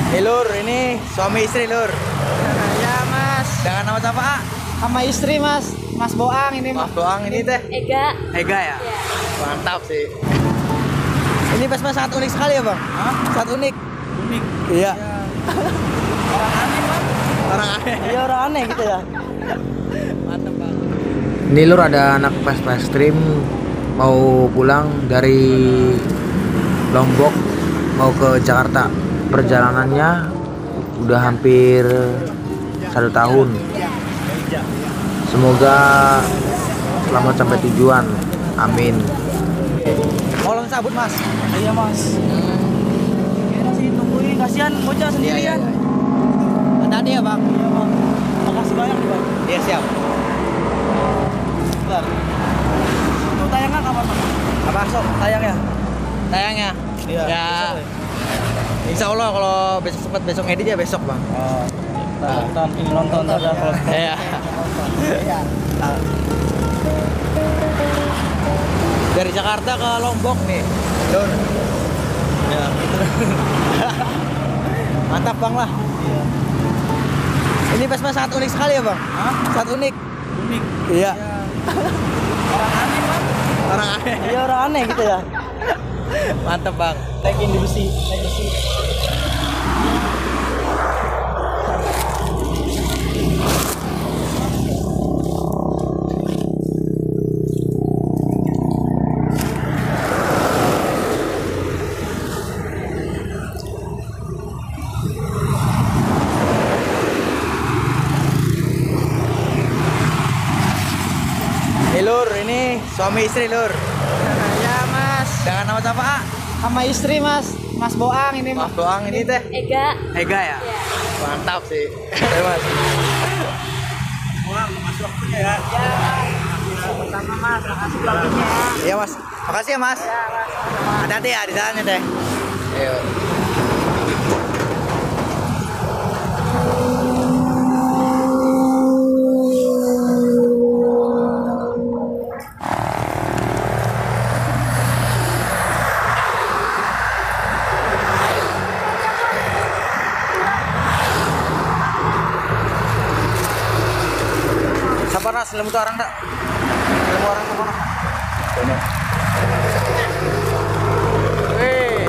Nih Lur, ini suami istri Lur. Ya Mas, Dengan nama siapa? sama istri Mas, Mas Boang ini Mas Doang ini teh. Ega. Ega ya? Ya. Mantap sih. Ini Vespa sangat unik sekali ya Bang? Hah? Sangat unik. Unik. Iya. Orang aneh Mas. Orang aneh. Iya orang aneh gitu ya. Mantap Bang. Ini Lur, ada anak Vespa Extreme mau pulang dari Lombok mau ke Jakarta. Perjalanannya udah hampir 1 tahun. Semoga selamat sampai tujuan. Amin. Kolong sabut Mas. Iya Mas. Kira sih tungguin, kasihan bocah sendirian. Hati-hati ya Bang. Iya Bang. Makasih banyak nih Bang. Iya siap. Bentar. Itu tayangnya kapan Mas? Apa? Besok tayang ya? Tayangnya? Iya. Ya. Besok ya? Insya Allah kalau besok sempat besok edit ya besok Bang. Oh. Kita ini nonton ada kalau Iya. Dari Jakarta ke Lombok nih, Lur. Ya. Mantap Bang lah. Iya. Ini Vespa sangat unik sekali ya Bang? Hah? Sangat unik. Unik. Iya. Orang aneh Mas. Orang aneh. Iya orang aneh gitu ya. Mantap Bang. Naikin di besi, naik besi. Nih Lur, ini suami istri Lur. Ya Mas, Dengan nama siapa? sama istri Mas, Mas Boang ini Mas Doang ini teh. Ega. Ega ya? Ya. Mantap sih. Ya Mas. Boang, Mas waktunya ya. Ya. Pertama Mas, makasih waktunya. Iya Mas. Makasih ya Mas. Ya Mas. Hati-hati ya di jalannya teh. Ayo. Sabar Nas, lemu tuh orang dak. Lemu orang ke mana? Wih.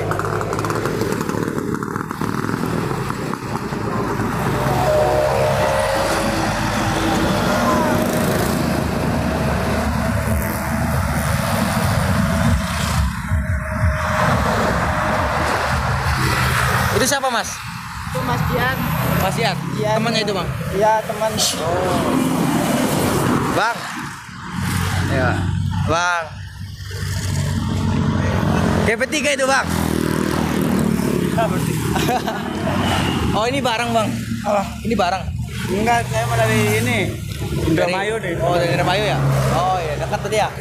Itu siapa Mas? Itu Mas Dian. Mas Ian? Ian. Temannya itu Bang? Iya teman. Bang. Ya. Bang. GP3 itu Bang. Oh ini barang Bang. Apa? Ini barang. Enggak, saya mah dari ini. Indramayu deh. Oh dari Indramayu ya? Oh iya dekat tadi ya.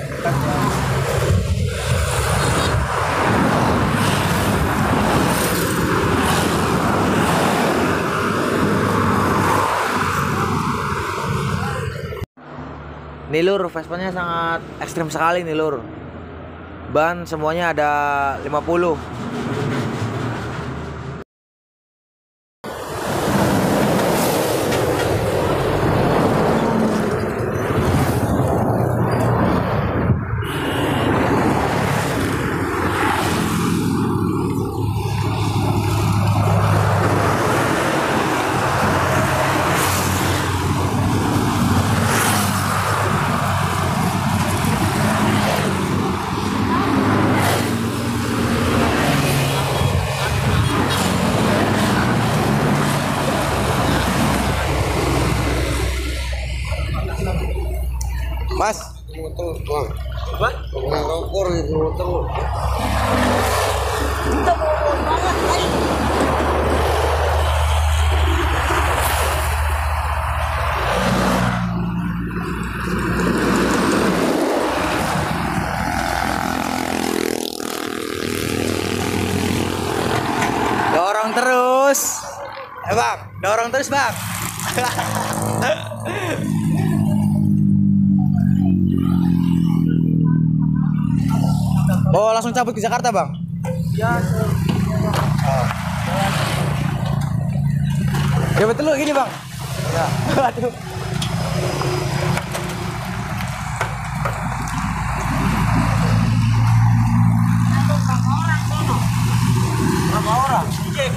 Nih Lur, Vespanya sangat ekstrim sekali nih Lur. Ban semuanya ada 50. Mas, motor Bang. Apa? Bang rokor itu motor. Kita mau banget. Dorong terus. Bang, dorong terus, Bang. Oh, langsung cabut ke Jakarta, Bang? Ya, Dapat telur gini bang. Ya. Aduh. Berapa orang? Cek.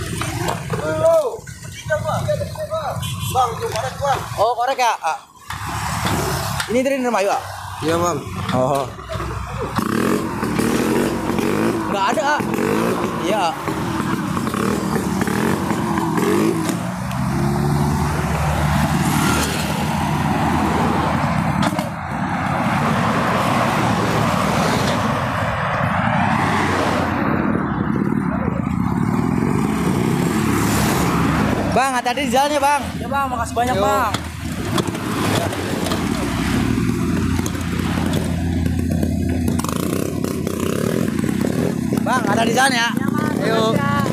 Bang, tuh korek bang. Oh korek ya. Ini dari Indramayu ya? Iya bang. Oh. Nggak ada. Iya. Bang, hati-hati di jalannya bang. Ya bang, makasih banyak Yo. bang. Bang, ada di jalan ya. Ya bang, Ayo. makasih ya.